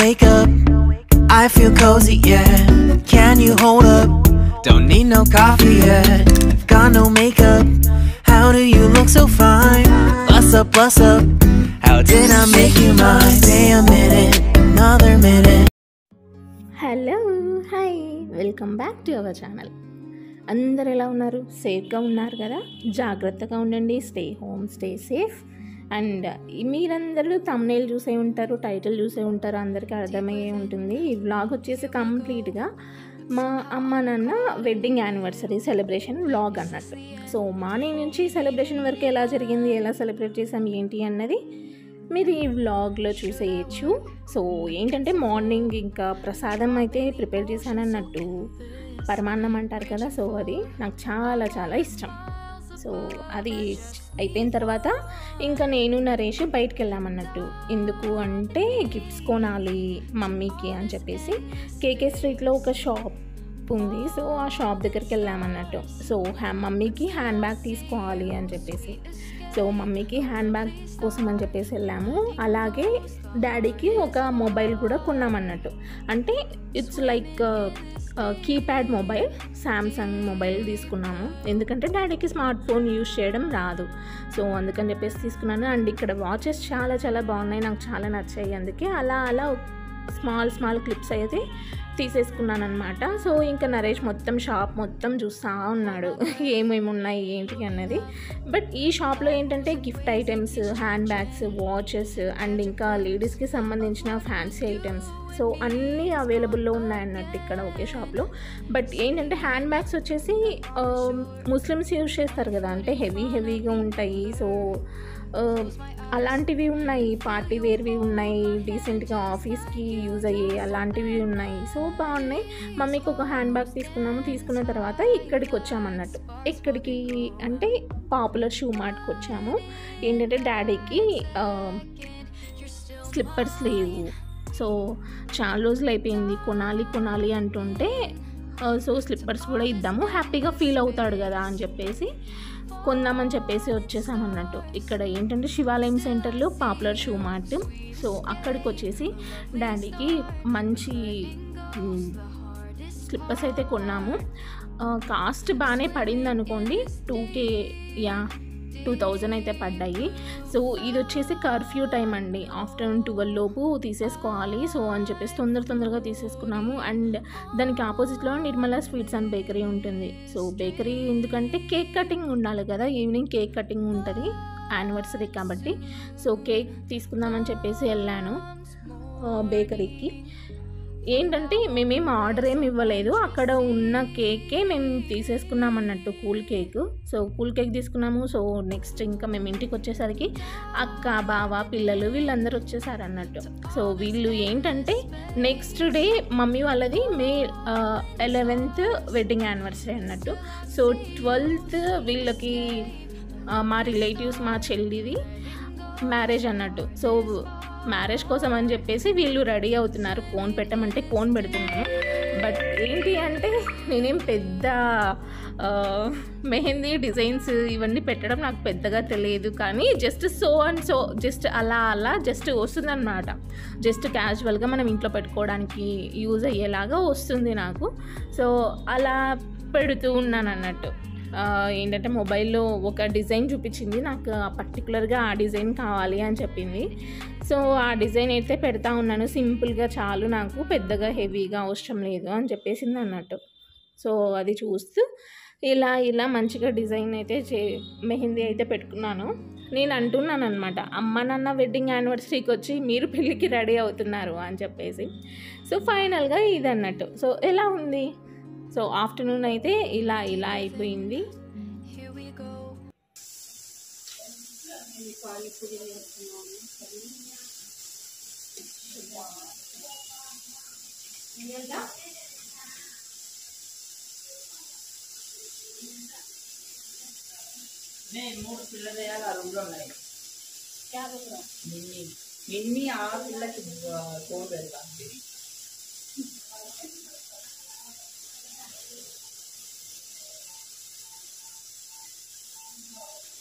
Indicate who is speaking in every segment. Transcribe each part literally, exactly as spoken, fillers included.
Speaker 1: wake up, I feel cozy, yeah. Can you hold up? Don't need no coffee yet. Got no makeup. How do you look so fine? What's up, what's up? How did I make you mine? Stay a minute, another minute.
Speaker 2: Hello hi welcome back to our channel. అందరు ఎలా ఉన్నారు? సేఫ్గా ఉన్నారు కదా? జాగ్రత్తగా ఉండండి. Stay home, stay safe. And మీరందరూ thumbnail చూసే ఉంటారు, టైటిల్ చూసే ఉంటారు, అందరికీ అర్థమయ్యే ఉంటుంది. ఈ వ్లాగ్ వచ్చేసి కంప్లీట్గా మా అమ్మ నాన్న వెడ్డింగ్ యానివర్సరీ సెలబ్రేషన్ వ్లాగ్ అన్నట్టు. సో మార్నింగ్ నుంచి సెలబ్రేషన్ వరకు ఎలా జరిగింది, ఎలా సెలబ్రేట్ చేసాం ఏంటి అన్నది మీరు ఈ వ్లాగ్లో చూసేయచ్చు. సో ఏంటంటే మార్నింగ్ ఇంకా ప్రసాదం అయితే ప్రిపేర్ చేశానన్నట్టు, పరమాన్నం అంటారు కదా, సో అది నాకు చాలా చాలా ఇష్టం. సో అది అయిపోయిన తర్వాత ఇంకా నేను నరేష్ బయటకు వెళ్ళామన్నట్టు. ఎందుకు అంటే గిఫ్ట్స్ కొనాలి మమ్మీకి అని చెప్పేసి కేకే స్ట్రీట్లో ఒక షాప్ ఉంది. సో ఆ షాప్ దగ్గరికి వెళ్ళామన్నట్టు. సో హ్యా మమ్మీకి హ్యాండ్ బ్యాగ్ తీసుకోవాలి అని చెప్పేసి, సో మమ్మీకి హ్యాండ్ బ్యాగ్ కోసం అని చెప్పేసి వెళ్ళాము. అలాగే డాడీకి ఒక మొబైల్ కూడా కొన్నామన్నట్టు. అంటే it's like keypad mobile, Samsung mobile తీసుకున్నాము. ఎందుకంటే డాడీకి స్మార్ట్ ఫోన్ యూజ్ చేయడం రాదు, సో అందుకని చెప్పేసి తీసుకున్నాను. అండ్ ఇక్కడ వాచెస్ చాలా చాలా బాగున్నాయి, నాకు చాలా నచ్చాయి. అందుకే అలా అలా స్మాల్ స్మాల్ క్లిప్స్ అయితే తీసేసుకున్నాను అనమాట. సో ఇంకా నరేష్ మొత్తం షాప్ మొత్తం చూస్తూ ఉన్నాడు ఏమేమి ఉన్నాయి ఏంటి అన్నది. బట్ ఈ షాప్లో ఏంటంటే gift items, hand bags, watches and ఇంకా లేడీస్కి సంబంధించిన ఫ్యాన్సీ ఐటమ్స్, సో అన్నీ అవైలబుల్లో ఉన్నాయన్నట్టు ఇక్కడ ఒకే షాప్లో. బట్ ఏంటంటే హ్యాండ్ బ్యాగ్స్ వచ్చేసి ముస్లిమ్స్ యూజ్ చేస్తారు కదా, అంటే హెవీ హెవీగా ఉంటాయి. సో అలాంటివి ఉన్నాయి, పార్టీ వేర్వి ఉన్నాయి, డీసెంట్గా ఆఫీస్కి యూజ్ అయ్యే అలాంటివి ఉన్నాయి. సో బాగున్నాయి. మమ్మీకి ఒక హ్యాండ్ బ్యాగ్ తీసుకున్నాము. తీసుకున్న తర్వాత ఇక్కడికి వచ్చామన్నట్టు. ఇక్కడికి అంటే పాపులర్ షూ మార్ట్కి వచ్చాము. ఏంటంటే డాడీకి స్లిప్పర్స్ లేవు, సో చాలా రోజులు అయిపోయింది కొనాలి కొనాలి అంటుంటే, సో స్లిప్పర్స్ కూడా ఇద్దాము, హ్యాపీగా ఫీల్ అవుతాడు కదా అని చెప్పేసి కొందామని చెప్పేసి వచ్చేసామన్నట్టు. ఇక్కడ ఏంటంటే శివాలయం సెంటర్లో పాపులర్ షూ మార్ట్, సో అక్కడికి వచ్చేసి డాడీకి మంచి స్లిప్పర్స్ అయితే కొన్నాము. కాస్ట్ బాగానే పడింది అనుకోండి, two K yeah two thousand అయితే పడ్డాయి. సో ఇది వచ్చేసి కర్ఫ్యూ టైం అండి, ఆఫ్టర్నూన్ ట్వెల్వ్ లోపు తీసేసుకోవాలి. సో అని చెప్పేసి తొందర తొందరగా తీసేసుకున్నాము. అండ్ దానికి ఆపోజిట్లో నిర్మలా స్వీట్స్ అండ్ బేకరీ ఉంటుంది. సో బేకరీ ఎందుకంటే కేక్ కటింగ్ ఉండాలి కదా, ఈవినింగ్ కేక్ కటింగ్ ఉంటుంది యానివర్సరీ కాబట్టి. సో కేక్ తీసుకుందామని చెప్పేసి వెళ్ళాను బేకరీకి. ఏంటంటే మేమేం ఆర్డర్ ఏమి ఇవ్వలేదు, అక్కడ ఉన్న కేకే మేము తీసేసుకున్నాం అన్నట్టు, cool cake. So cool cake తీసుకున్నాము. సో నెక్స్ట్ ఇంకా మేము ఇంటికి వచ్చేసరికి అక్క, బావ, పిల్లలు వీళ్ళందరూ వచ్చేసారు అన్నట్టు. సో వీళ్ళు ఏంటంటే నెక్స్ట్ డే మమ్మీ వాళ్ళది మే ఎలెవెన్త్ వెడ్డింగ్ యానివర్సరీ అన్నట్టు. సో ట్వెల్త్ వీళ్ళకి మా రిలేటివ్స్, మా చెల్లిది మ్యారేజ్ అన్నట్టు. సో మ్యారేజ్ కోసం అని చెప్పేసి వీళ్ళు రెడీ అవుతున్నారు. కోన్ పెట్టమంటే కోన్ పెడుతున్నాను. బట్ ఏంటి అంటే నేనేం పెద్ద మెహందీ డిజైన్స్ ఇవన్నీ పెట్టడం నాకు పెద్దగా తెలియదు, కానీ just so and so just అలా అలా జస్ట్ వస్తుందన్నమాట. జస్ట్ క్యాజువల్గా మనం ఇంట్లో పెట్టుకోవడానికి యూజ్ అయ్యేలాగా వస్తుంది నాకు. సో అలా పెడుతూ ఉన్నాను అన్నట్టు. ఏంటంటే మొబైల్లో ఒక డిజైన్ చూపించింది, నాకు పర్టికులర్గా ఆ డిజైన్ కావాలి అని చెప్పింది. సో ఆ డిజైన్ అయితే పెడతా ఉన్నాను. సింపుల్గా చాలు నాకు, పెద్దగా హెవీగా అవసరం లేదు అని చెప్పేసింది అన్నట్టు. సో అది చూస్తూ ఇలా ఇలా మంచిగా డిజైన్ అయితే చే మెహందీ అయితే పెట్టుకున్నాను. నేను అంటున్నాను అనమాట, అమ్మ నాన్న వెడ్డింగ్ యానివర్సరీకి వచ్చి మీరు పెళ్ళికి రెడీ అవుతున్నారు అని చెప్పేసి. సో ఫైనల్గా ఇది అన్నట్టు. సో ఎలా ఉంది? సో ఆఫ్టర్నూన్ అయితే ఇలా ఇలా అయిపోయింది.
Speaker 3: మూడు పిల్లలు వేయాలి, ఆ రూమ్లో ఉన్నాయి. మిన్ని మిన్ని ఆ పిల్లకి కోన్ పెడతాను.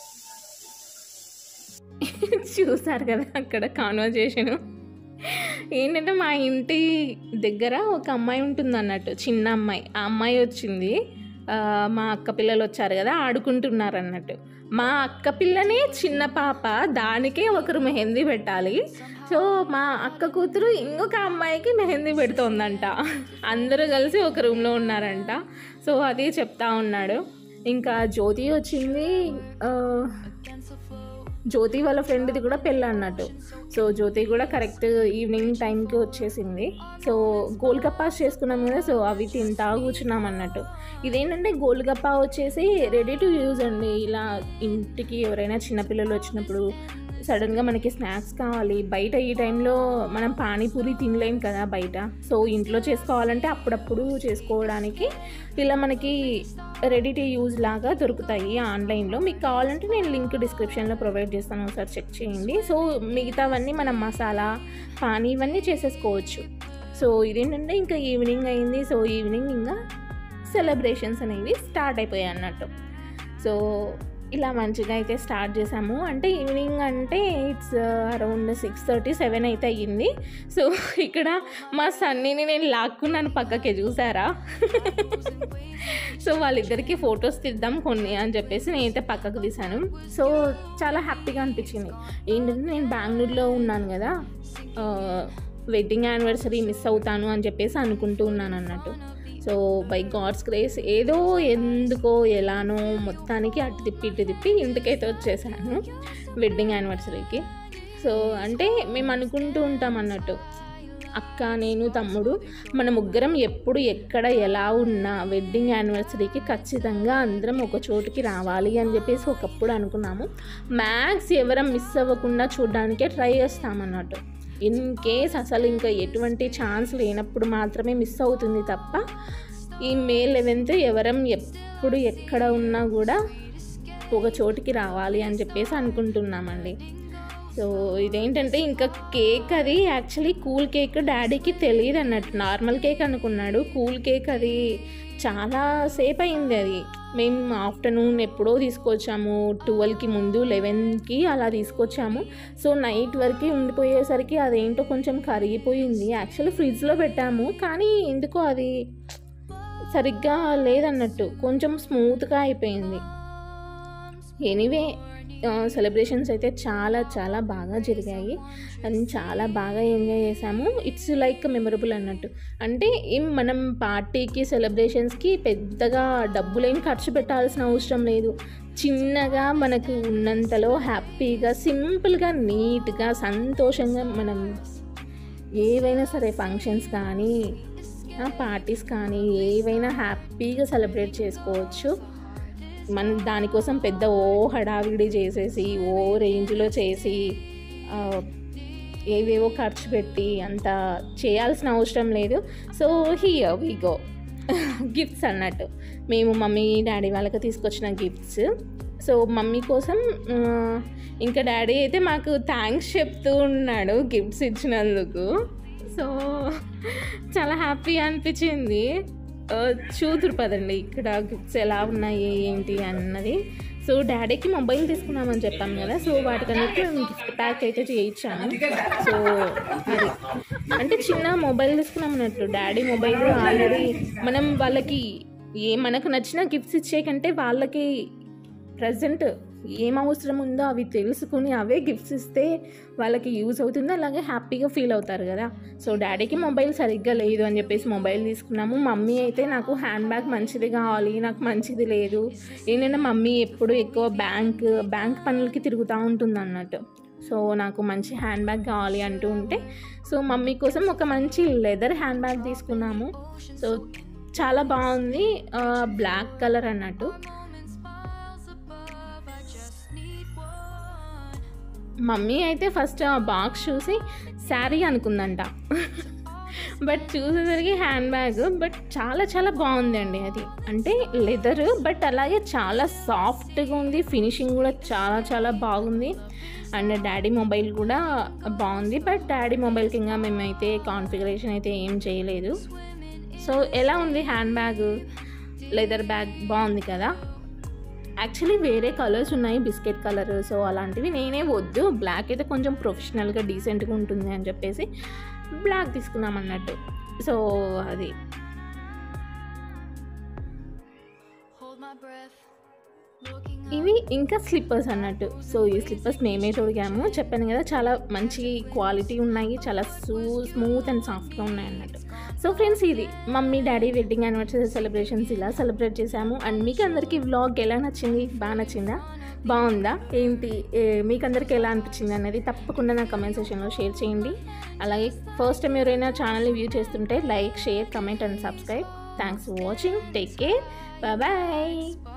Speaker 2: చూసారు కదా అక్కడ కాన్వర్జేషను. ఏంటంటే మా ఇంటి దగ్గర ఒక అమ్మాయి ఉంటుంది అన్నట్టు, చిన్న అమ్మాయి. ఆ అమ్మాయి వచ్చింది, మా అక్క పిల్లలు వచ్చారు కదా, ఆడుకుంటున్నారు అన్నట్టు. మా అక్క పిల్లనే చిన్న పాప, దానికే ఒకరు మెహందీ పెట్టాలి. సో మా అక్క కూతురు ఇంకొక అమ్మాయికి మెహందీ పెడుతోందంట. అందరూ కలిసి ఒక రూమ్లో ఉన్నారంట. సో అది చెప్తా ఉన్నాడు. ఇంకా జ్యోతి వచ్చింది, జ్యోతి వాళ్ళ ఫ్రెండ్ది కూడా పెళ్ళి అన్నట్టు. సో జ్యోతి కూడా కరెక్ట్ ఈవినింగ్ టైంకి వచ్చేసింది. సో గోల్గప్పాస్ చేసుకున్నాం కదా, సో అవి తింటా కూర్చున్నాం అన్నట్టు. ఇదేంటంటే గోల్గప్పా వచ్చేసి రెడీ టు యూజ్ అండి. ఇలా ఇంటికి ఎవరైనా చిన్నపిల్లలు వచ్చినప్పుడు సడన్గా మనకి స్నాక్స్ కావాలి, బయట ఈ టైంలో మనం పానీపూరి తినలేం కదా బయట. సో ఇంట్లో చేసుకోవాలంటే అప్పుడప్పుడు చేసుకోవడానికి ఇలా మనకి రెడీ టు యూజ్ లాగా దొరుకుతాయి ఆన్లైన్లో. మీకు కావాలంటే నేను లింక్ డిస్క్రిప్షన్లో ప్రొవైడ్ చేస్తాను, ఒకసారి చెక్ చేయండి. సో మిగతావన్నీ మనం మసాలా పానీ ఇవన్నీ చేసేసుకోవచ్చు. సో ఇదేంటంటే ఇంకా ఈవినింగ్ అయింది. సో ఈవినింగ్ ఇంకా సెలబ్రేషన్స్ అనేవి స్టార్ట్ అయిపోయాయి అన్నట్టు. సో ఇలా మంచిగా అయితే స్టార్ట్ చేసాము. అంటే ఈవినింగ్ అంటే it's around six thirty seven అయితే అయ్యింది. సో ఇక్కడ మా సన్నీని నేను లాక్కున్నాను పక్కకి, చూసారా? సో వాళ్ళిద్దరికీ ఫొటోస్ తీద్దాం కొన్ని అని చెప్పేసి నేనైతే పక్కకు తీశాను. సో చాలా హ్యాపీగా అనిపించింది. ఏంటంటే నేను బెంగళూరులో ఉన్నాను కదా, వెడ్డింగ్ యానివర్సరీ మిస్ అవుతాను అని చెప్పేసి అనుకుంటూ ఉన్నాను అన్నట్టు. సో బై గాడ్స్ గ్రేస్ ఏదో ఎందుకో ఎలానో మొత్తానికి అటు తిప్పి ఇటు తిప్పి ఇంటికైతే వచ్చేసాను వెడ్డింగ్ యానివర్సరీకి. సో అంటే మేము అనుకుంటూ ఉంటాం అన్నట్టు, అక్క, నేను, తమ్ముడు, మన ముగ్గురం ఎప్పుడు ఎక్కడ ఎలా ఉన్నా వెడ్డింగ్ యానివర్సరీకి ఖచ్చితంగా అందరం ఒక చోటుకి రావాలి అని చెప్పేసి ఒకప్పుడు అనుకున్నాము. మ్యాక్స్ ఎవరం మిస్ అవ్వకుండా చూడడానికే ట్రై చేస్తామన్నట్టు. ఇన్ కేస్ అసలు ఇంకా ఎటువంటి ఛాన్స్ లేనప్పుడు మాత్రమే మిస్ అవుతుంది తప్ప ఈ మే లెవెన్త్ ఎవరం ఎప్పుడు ఎక్కడ ఉన్నా కూడా ఒక చోటికి రావాలి అని చెప్పేసి అనుకుంటున్నామండి. సో ఇదేంటంటే ఇంకా కేక్ అది యాక్చువల్లీ కూల్ కేక్ డాడీకి తెలియదు అన్నట్టు, నార్మల్ కేక్ అనుకున్నాడు. కూల్ కేక్ అది చాలా సేపు అయింది. అది మేము ఆఫ్టర్నూన్ ఎప్పుడో తీసుకొచ్చాము, ట్వెల్వ్కి ముందు లెవెన్కి అలా తీసుకొచ్చాము. సో నైట్ వరకు ఉండిపోయేసరికి అదేంటో కొంచెం కరిగిపోయింది. యాక్చువల్లీ ఫ్రిడ్జ్లో పెట్టాము, కానీ ఎందుకో అది సరిగ్గా లేదన్నట్టు, కొంచెం స్మూత్గా అయిపోయింది. ఎనీవే సెలబ్రేషన్స్ అయితే చాలా చాలా బాగా జరిగాయి అండ్ చాలా బాగా ఎంజాయ్ చేసాము. ఇట్స్ లైక్ మెమరబుల్ అన్నట్టు. అంటే ఏం మనం పార్టీకి సెలబ్రేషన్స్కి పెద్దగా డబ్బులేం ఖర్చు పెట్టాల్సిన అవసరం లేదు. చిన్నగా మనకు ఉన్నంతలో హ్యాపీగా సింపుల్గా నీట్గా సంతోషంగా మనం ఏవైనా సరే ఫంక్షన్స్ కానీ పార్టీస్ కానీ ఏవైనా హ్యాపీగా సెలబ్రేట్ చేసుకోవచ్చు. మన దానికోసం పెద్ద ఓ హడావిడి చేసేసి ఓ రేంజ్లో చేసి ఏవేవో ఖర్చు పెట్టి అంత చేయాల్సిన అవసరం లేదు. So here we go. Gifts అన్నట్టు మేము మమ్మీ డాడీ వాళ్ళకి తీసుకొచ్చిన గిఫ్ట్స్. సో మమ్మీ కోసం ఇంకా డాడీ అయితే మాకు థ్యాంక్స్ చెప్తూ ఉన్నాడు గిఫ్ట్స్ ఇచ్చినందుకు. సో చాలా హ్యాపీ అనిపించింది. చూదురు పదండి ఇక్కడ గిఫ్ట్స్ ఎలా ఉన్నాయి ఏంటి అన్నది. సో డాడీకి మొబైల్ తీసుకున్నామని చెప్పాం కదా, సో వాటికన్నిటికీ మేము గిఫ్ట్ ప్యాక్ అయితే చేయించాను. సో అది అంటే చిన్న మొబైల్ తీసుకున్నాం అన్నట్టు. డాడీ మొబైల్ ఆల్రెడీ మనం వాళ్ళకి ఏ మనకు నచ్చిన గిఫ్ట్స్ ఇచ్చే కంటే వాళ్ళకి ప్రజెంట్ ఏం అవసరం ఉందో అవి తెలుసుకుని అవే గిఫ్ట్స్ ఇస్తే వాళ్ళకి యూజ్ అవుతుంది, అలాగే హ్యాపీగా ఫీల్ అవుతారు కదా. సో డాడీకి మొబైల్ సరిగ్గా లేదు అని చెప్పేసి మొబైల్ తీసుకున్నాము. మమ్మీ అయితే నాకు హ్యాండ్ బ్యాగ్ మంచిది కావాలి, నాకు మంచిది లేదు. ఏంటంటే మమ్మీ ఎప్పుడు ఎక్కువ బ్యాంక్ బ్యాంక్ పనులకి తిరుగుతూ ఉంటుంది అన్నట్టు. సో నాకు మంచి హ్యాండ్ బ్యాగ్ కావాలి అంటూ ఉంటే సో మమ్మీ కోసం ఒక మంచి లెదర్ హ్యాండ్ బ్యాగ్ తీసుకున్నాము. సో చాలా బాగుంది, బ్లాక్ కలర్ అన్నట్టు. మమ్మీ అయితే ఫస్ట్ ఆ బాక్స్ చూసి శారీ అనుకుందంట, బట్ చూసేసరికి హ్యాండ్ బ్యాగ్. బట్ చాలా చాలా బాగుంది అండి. అది అంటే లెదర్ బట్ అలాగే చాలా సాఫ్ట్గా ఉంది, ఫినిషింగ్ కూడా చాలా చాలా బాగుంది. అండ్ డాడీ మొబైల్ కూడా బాగుంది, బట్ డాడీ మొబైల్కి ఇంకా మేమైతే కాన్ఫిగరేషన్ అయితే ఏం చేయలేదు. సో ఎలా ఉంది హ్యాండ్ బ్యాగ్, లెదర్ బ్యాగ్ బాగుంది కదా. యాక్చువల్లీ వేరే కలర్స్ ఉన్నాయి, బిస్కెట్ కలర్, సో అలాంటివి నేనే వద్దు, బ్లాక్ అయితే కొంచెం ప్రొఫెషనల్గా డీసెంట్గా ఉంటుంది అని చెప్పేసి బ్లాక్ తీసుకున్నాం అన్నట్టు. సో అది ఇవి ఇంకా స్లిప్పర్స్ అన్నట్టు. సో ఈ స్లిప్పర్స్ మేమే తొడిగాము, చెప్పాను కదా చాలా మంచి క్వాలిటీ ఉన్నాయి, చాలా సూ స్మూత్ అండ్ సాఫ్ట్గా ఉన్నాయి అన్నట్టు. సో ఫ్రెండ్స్, ఇది mummy daddy wedding anniversary celebrations ఇలా సెలబ్రేట్ చేశాము. అండ్ మీకు అందరికీ వ్లాగ్ ఎలా నచ్చింది? బాగా నచ్చిందా? బాగుందా? ఏంటి మీకు అందరికీ ఎలా అనిపించింది అనేది తప్పకుండా నా కమెంట్ సెక్షన్లో షేర్ చేయండి. అలాగే ఫస్ట్ టైం ఎవరైనా ఛానల్ని వ్యూ చేస్తుంటే like, share, comment and subscribe. Thanks for watching. Take care. Bye bye.